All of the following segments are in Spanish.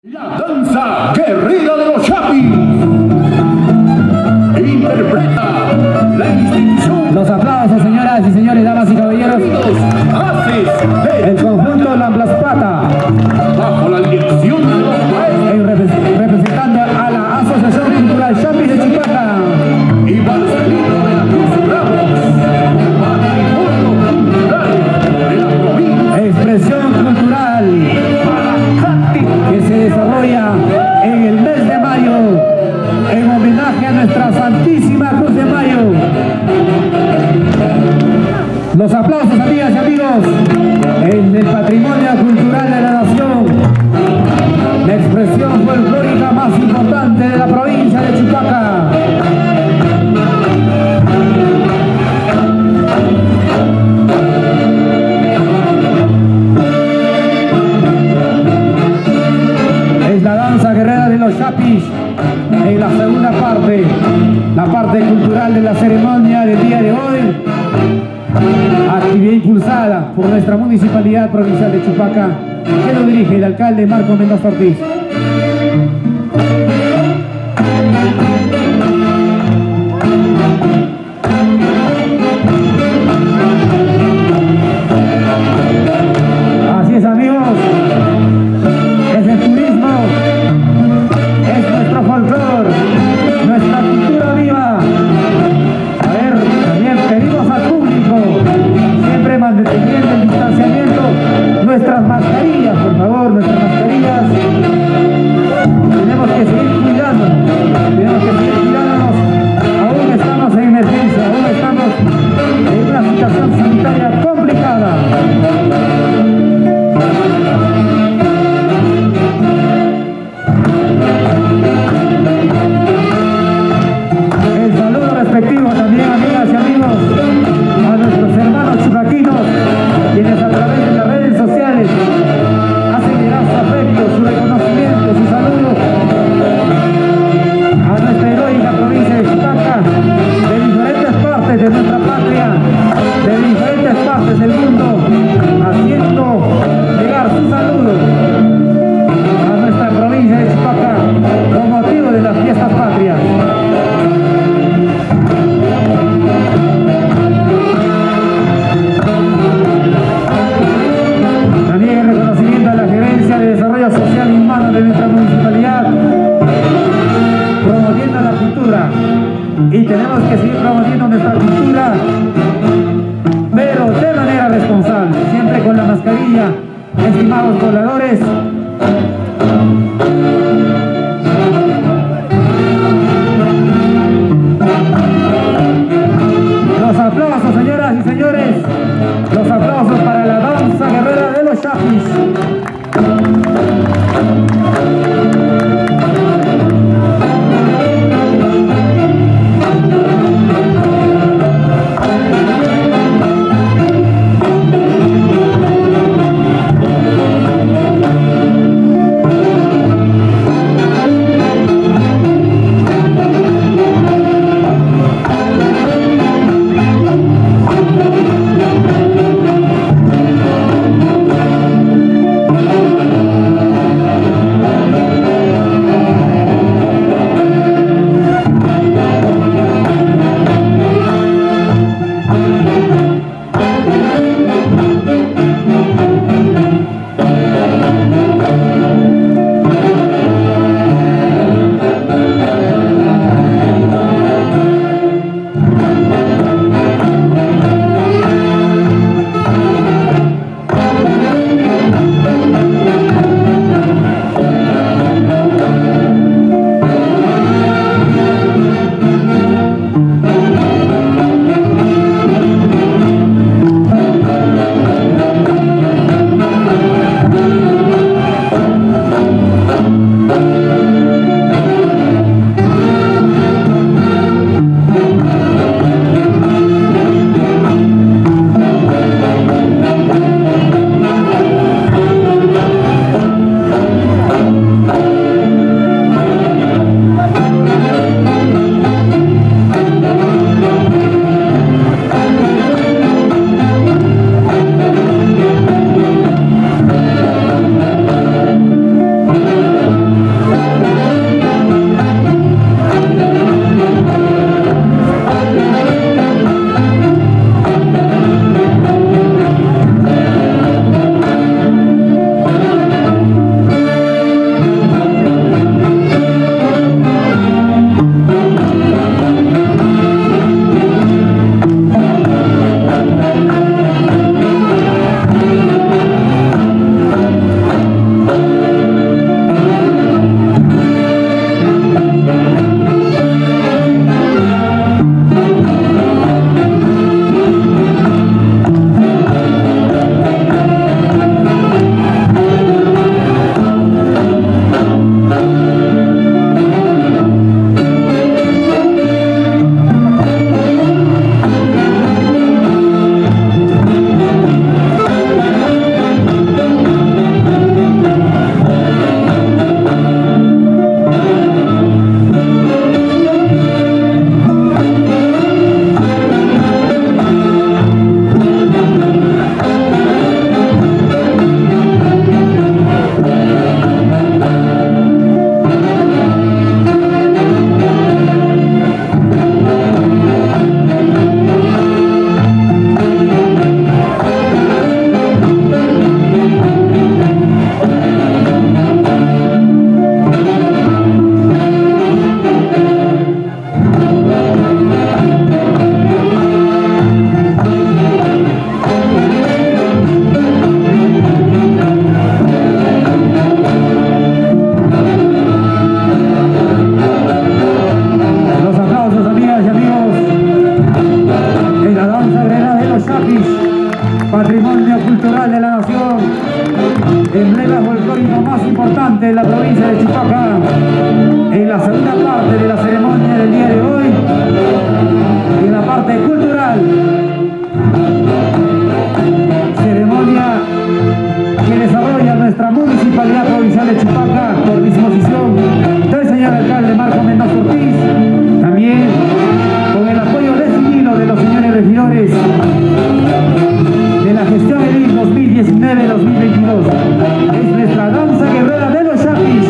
La danza guerrera de los Chapis interpreta la institución. Los aplausos, señoras y señores, damas y caballeros. El conjunto La Plaspata, bajo la dirección de los maestros, representando a la Asociación Cultural Chapis de Chupaca y Marcelino de la Cruz Ramos, patrimonio cultural de la provincia. Expresión cultural que se desarrolla en el mes de mayo en homenaje a nuestra Santísima Cruz de Mayo. Los aplausos, amigas y amigos, en el patrimonio cultural de la nación, la expresión folclórica más importante de la provincia de Chupaca. Es la danza guerrera de los Chapis en la segunda parte, la parte cultural de la ceremonia del día de hoy. Actividad impulsada por nuestra Municipalidad Provincial de Chupaca, que lo dirige el alcalde Marco Mendoza Ortiz. Así es, amigos, es el turismo, es nuestro folclor, nuestra cultura viva. A ver, también pedimos al público, siempre manteniendo el distanciamiento, nuestras mascarillas, por favor, nuestras mascarillas. Tenemos que seguir cuidándonos, aún estamos en emergencia, aún estamos en una situación sanitaria complicada. El saludo respectivo también, amigas y amigos, a nuestros hermanos chupaquinos, quienes a través de las redes sociales hacen llegar su afecto, su reconocimiento, su saludo a nuestra heroica provincia de Chupaca, de diferentes partes de nuestra patria, de diferentes partes del mundo, haciendo llegar su saludo a nuestra provincia de Chupaca con motivo de las fiestas patrias. También el reconocimiento a la Gerencia de Desarrollo Social y Humano de nuestra municipalidad, promoviendo la cultura, y tenemos que seguir promoviendo nuestra cultura, pero de manera responsable, siempre con la mascarilla, estimados pobladores. Los aplausos, señoras y señores, los aplausos para la danza guerrera de los Chapis. de Chupaca, en la segunda parte de la ceremonia del día de hoy, en la parte cultural. Ceremonia que desarrolla nuestra Municipalidad Provincial de Chupaca por disposición del señor alcalde Marco Mendoza Ortiz, también con el apoyo decidido de los señores regidores de la gestión edil 2019-2022. Es nuestra danza guerrera de los Chapis.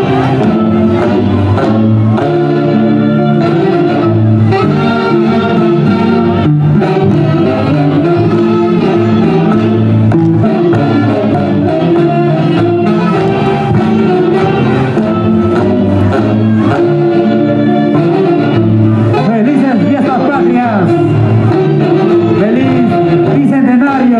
Felices fiestas patrias. Feliz bicentenario.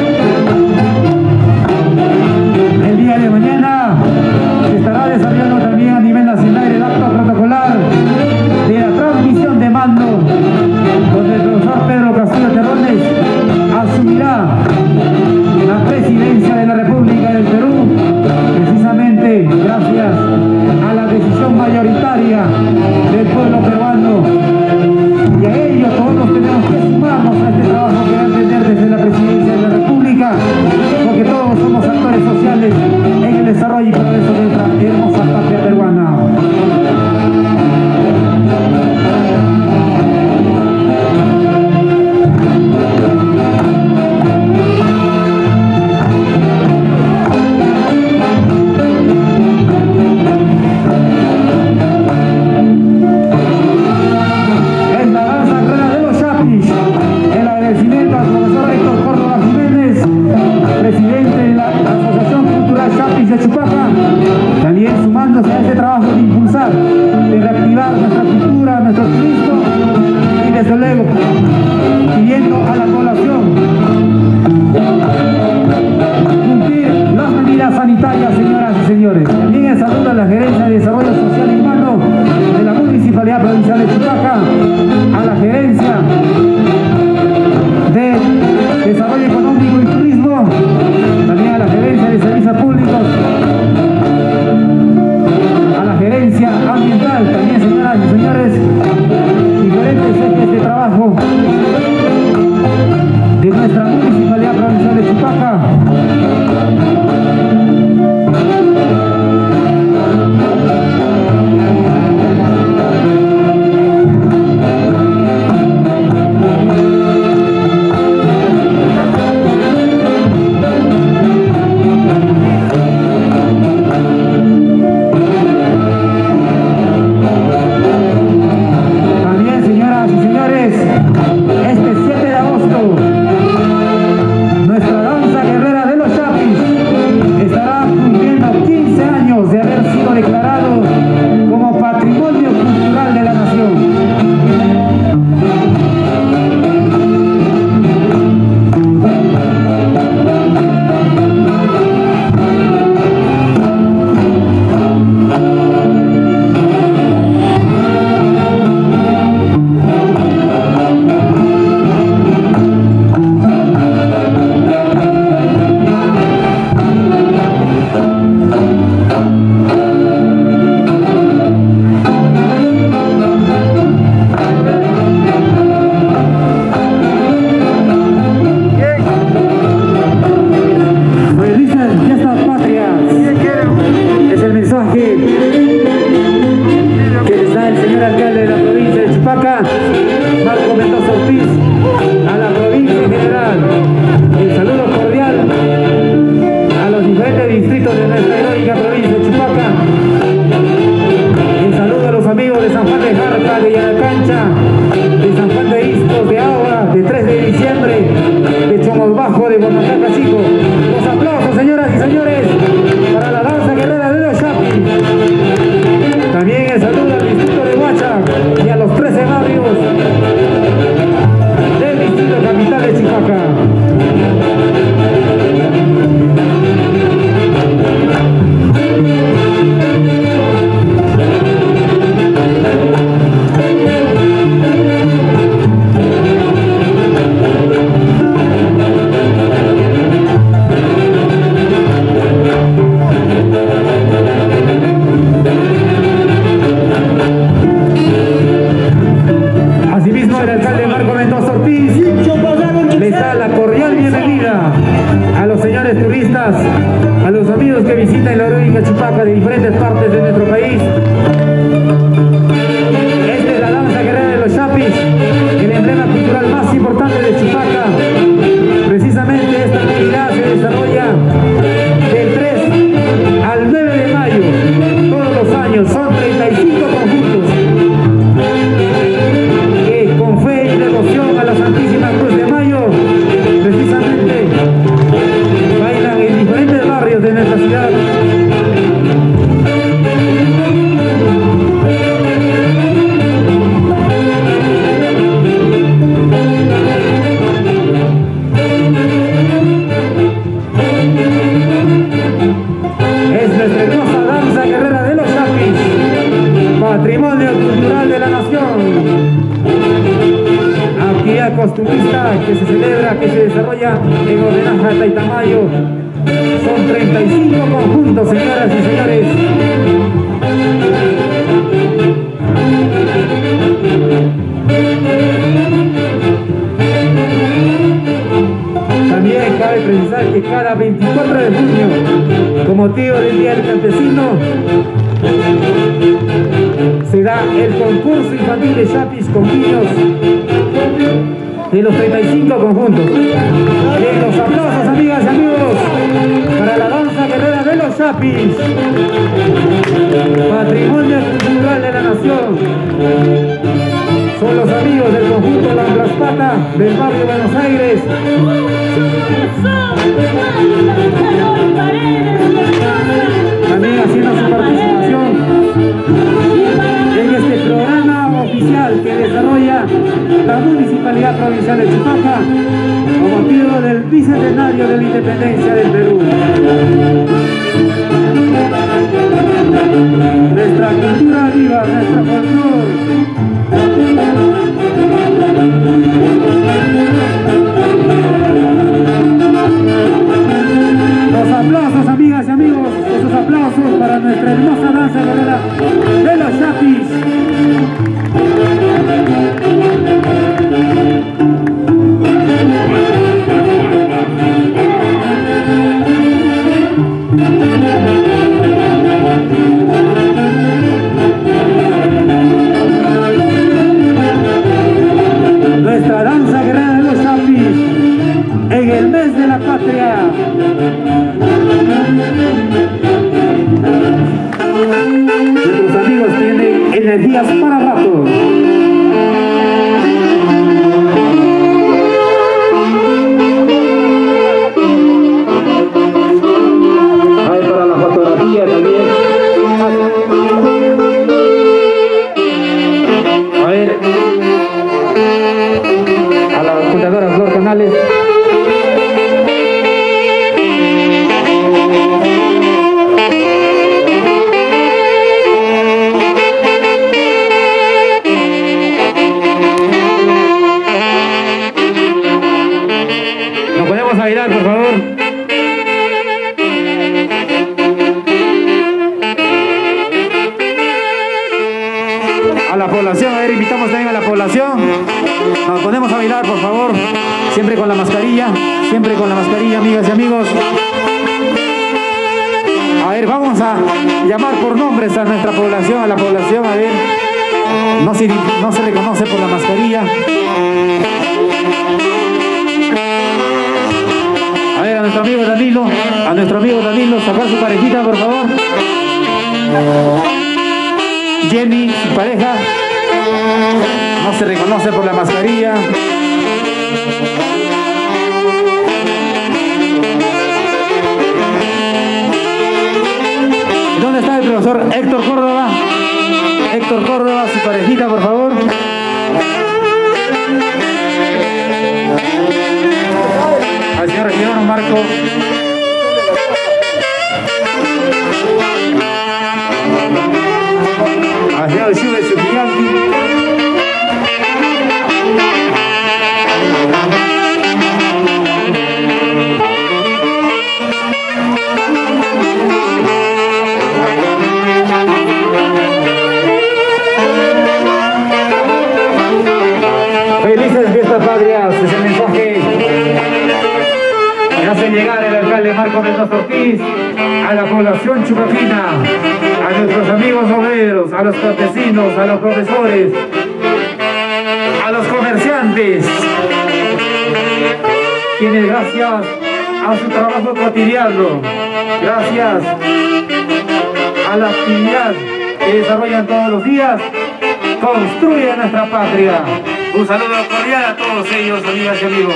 El día de mañana se estará desarrollando también a nivel nacional el acto protocolar de la transmisión de mando, donde el profesor Pedro Castillo Terrones asumirá la presidencia de la República del Perú, precisamente gracias a la decisión mayoritaria del pueblo peruano. Y a ello todos tenemos que sumarnos a este trabajo que va a emprender desde la presidencia de la República, porque todos somos actores sociales en el desarrollo y progreso de nuestra hermosa patria peruana. Es la danza guerrera de los Chapis. El agradecimiento al profesor Héctor Córdoba Jiménez, presidente de la Asociación Cultural Chapis de Chupaca, también sumándose a este trabajo de impulsar, de reactivar nuestra cultura, nuestro turismo, y desde luego pidiendo a la población cumplir las medidas sanitarias, señoras y señores. También el saludo a la Gerencia de Desarrollo Social y Humano de la Municipalidad Provincial de Chupaca, a la Gerencia de Desarrollo Económico y Turismo, también a la Gerencia de Servicios Públicos, a la Gerencia Ambiental, también, señoras y señores, diferentes ejes de trabajo de nuestra Municipalidad Provincial de Chupaca. También, señoras y señores, este 7 de agosto, nuestra danza guerrera de los Chapis estará cumpliendo 15 años de haber sido declarado como Patrimonio Cultural de la Nación. Felices fiestas patrias. Es el mensaje que les da el señor alcalde de la provincia de Chupaca, Marco Mendoza Ortiz, a la provincia en general. El saludo cordial a los diferentes distritos de nuestra heroica provincia de Chupaca. El saludo a los amigos de San Juan de Jarca, de Yanacancha, de San Juan de Iscos, de Agua, de 3 de diciembre, de Chomos Bajo, de Guanacaca Chico. Los aplausos, señoras y señores, para la danza guerrera de los Chapis. También el saludo al distrito de Huacha y a los 13 barrios del distrito capital de Chupaca. diferentes partes de nuestro país. Esta es la danza guerrera de los chapis, el emblema cultural más importante de Chupaca. Precisamente esta actividad se desarrolla del 3 al 9 de mayo, todos los años. Son 35 conjuntos que con fe y devoción a la Santísima Cruz de Mayo, precisamente bailan en diferentes barrios de nuestra ciudad. Patrimonio cultural de la nación, actividad costumbrista que se celebra, que se desarrolla en homenaje a Taitamayo. Son 35 conjuntos, señoras y señores. También cabe precisar que cada 24 de junio, con motivo del Día del Campesino, se da el concurso infantil de chapis con niños de los 35 conjuntos. Los aplausos, amigas y amigos, para la danza guerrera de los chapis, patrimonio cultural de la nación. Son los amigos del conjunto La Plaspata del barrio Buenos Aires. También haciendo su participación en este programa oficial que desarrolla la Municipalidad Provincial de Chupaca con motivo del bicentenario de la independencia del Perú. Nuestra cultura viva, nuestra folclore. Los aplausos, amigas y amigos, esos aplausos para nuestra hermosa danza guerrera de los chapis. Nuestra danza guerrera de los chapis en el mes de la patria. Nuestros amigos tienen energías para rato. Hay para la fotografía también. A ver, a la computadora Flor Canales. Nos ponemos a bailar, por favor. A la población, a ver, invitamos también a la población. Nos ponemos a bailar, por favor. Siempre con la mascarilla, amigas y amigos. A ver, vamos a llamar por nombres a nuestra población, a la población, a ver. No se reconoce por la mascarilla. A ver, a nuestro amigo Danilo, sacar su parejita, por favor. Jenny, su pareja. No se reconoce por la mascarilla. ¿Dónde está el profesor Héctor Córdoba? Héctor Córdoba, su parejita, por favor. Al señor regidor Marco. Al señor Sube Sukiyanti. Felices fiestas patrias, es el mensaje que hace llegar el alcalde Marco Mendoza Ortiz a la población chupaquina, a nuestros amigos obreros, a los campesinos, a los profesores, a los comerciantes, quienes gracias a su trabajo cotidiano, gracias a la actividad que desarrollan todos los días, construyen nuestra patria. Un saludo cordial a todos ellos, amigas y amigos.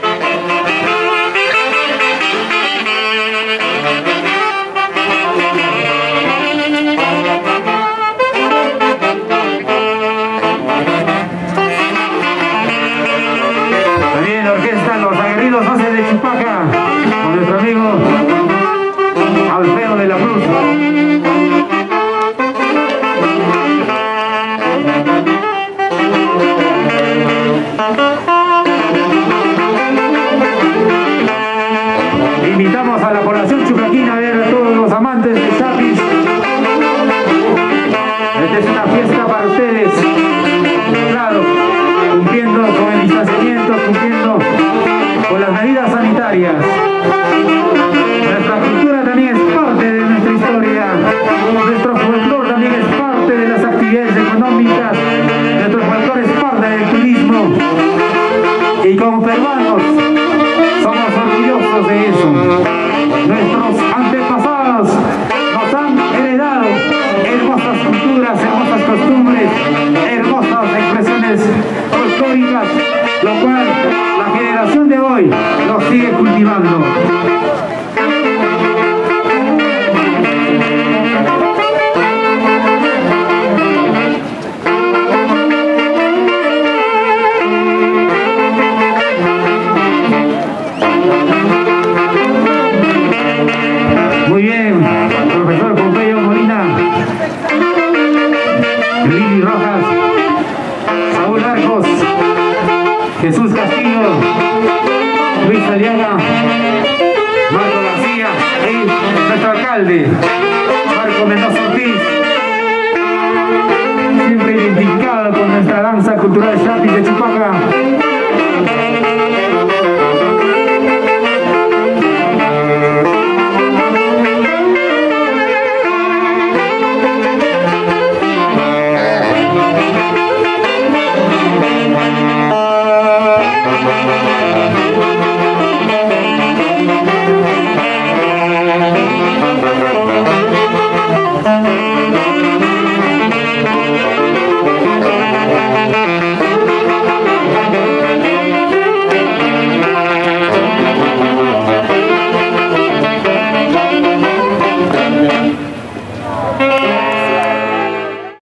También la orquesta Los Aguerridos 12 de Chupaca, con nuestro amigo Alfredo de la Cruz. Invitamos a la población chupaquina a ver a todos los amantes de Chapis. Esta es una fiesta para ustedes, claro, cumpliendo con el distanciamiento, cumpliendo con las medidas sanitarias. Nuestra cultura también es parte de nuestra historia, nuestro folclore también es parte de las actividades económicas, nuestro folclore es parte del turismo, y como peruanos somos orgullosos de eso. Nuestros antepasados nos han heredado hermosas culturas, hermosas costumbres, hermosas expresiones folclóricas, lo cual la generación de hoy lo sigue cultivando. Muy bien, profesor Pompeyo Molina, Lili Rojas, Saúl Arcos, Jesús Castillo, Luis Aliaga, Marco García y nuestro alcalde, Marco Mendoza Ortiz, siempre identificado con nuestra danza cultural Chapis de Chupaca.